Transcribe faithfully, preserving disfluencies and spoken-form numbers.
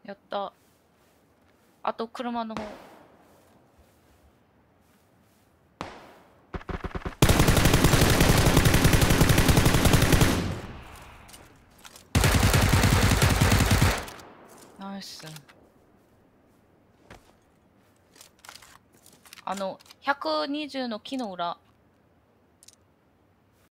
やった。あと車の方。ナイス。あの、ひゃくにじゅうの木の裏。